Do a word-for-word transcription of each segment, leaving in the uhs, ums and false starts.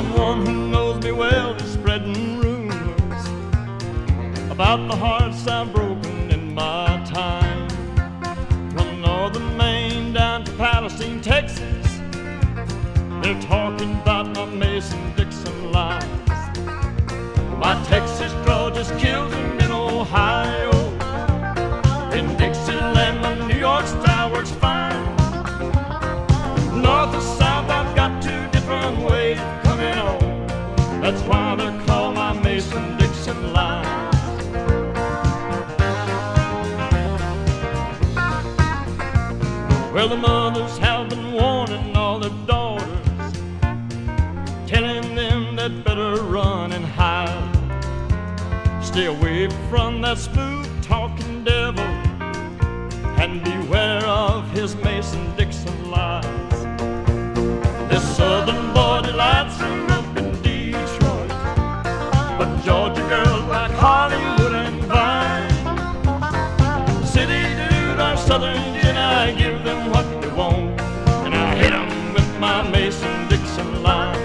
Someone who knows me well is spreading rumors about the hearts I've broken in my time. From northern Maine down to Palestine, Texas, they're talking about my Mason-Dixon lines. My Texas draw just killed them in Ohio. In Dixieland, my New York style works fine. North or south, I've got two different ways of coming on. That's why they're called my Mason-Dixon lines. Well, the mothers have been warning all their daughters, telling them they'd better run and hide. Stay away from that smooth-talking devil and beware of his Mason-Dixon lies. This southern boy delights him up in Detroit, but Georgia girls like Hollywood and Vine. City dude or southern gin, I give them what they want, and I hit them with my Mason-Dixon line.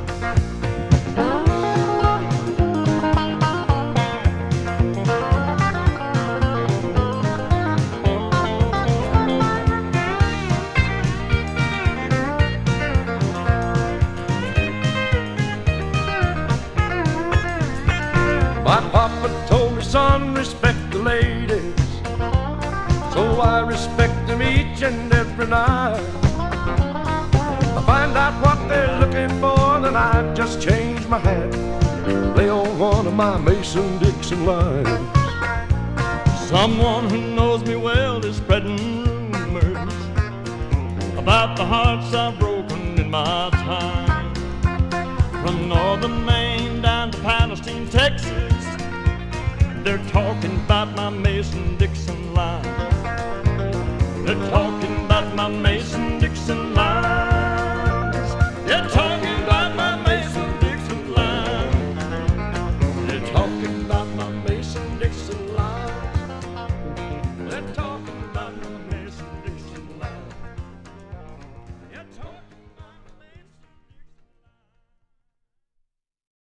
My papa told me, son, respect the ladies, so I respect them each and every night. I find out what they're looking for, then I just change my hat, lay on one of my Mason-Dixon lines. Someone who knows me well is spreading rumors about the hearts I've broken in my time. From northern Maine down to Palestine, Texas, they're talking about my Mason-Dixon line. They're talking